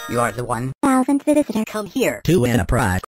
You are the one. Thousandth visitor. Come here. To win a prize.